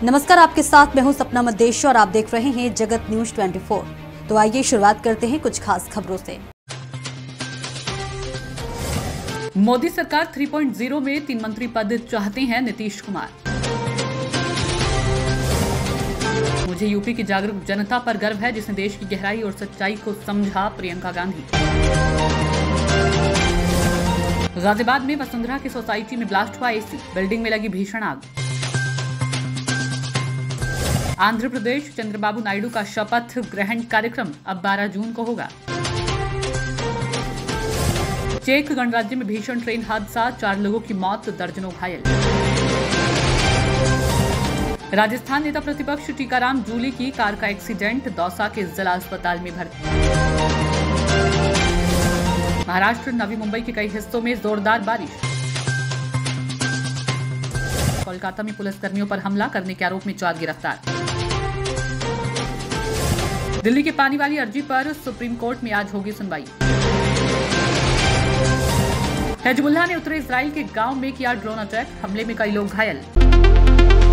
नमस्कार, आपके साथ मैं हूं सपना मदेश और आप देख रहे हैं जगत न्यूज 24। तो आइए शुरुआत करते हैं कुछ खास खबरों से। मोदी सरकार 3.0 में 3 मंत्री पद चाहते हैं नीतीश कुमार। मुझे यूपी की जागरूक जनता पर गर्व है जिसने देश की गहराई और सच्चाई को समझा, प्रियंका गांधी। गाजियाबाद में वसुंधरा की सोसाइटी में ब्लास्ट हुआ एसी, बिल्डिंग में लगी भीषण आग। आंध्र प्रदेश चंद्रबाबू नायडू का शपथ ग्रहण कार्यक्रम अब 12 जून को होगा। चेक गणराज्य में भीषण ट्रेन हादसा, 4 लोगों की मौत, दर्जनों घायल। राजस्थान नेता प्रतिपक्ष टीकाराम जूली की कार का एक्सीडेंट, दौसा के जिला अस्पताल में भर्ती। महाराष्ट्र नवी मुंबई के कई हिस्सों में जोरदार बारिश। कोलकाता में पुलिसकर्मियों पर हमला करने के आरोप में 4 गिरफ्तार। दिल्ली के पानी वाली अर्जी पर सुप्रीम कोर्ट में आज होगी सुनवाई। हिजबुल्लाह ने उत्तरी इजराइल के गांव में किया ड्रोन अटैक, हमले में कई लोग घायल।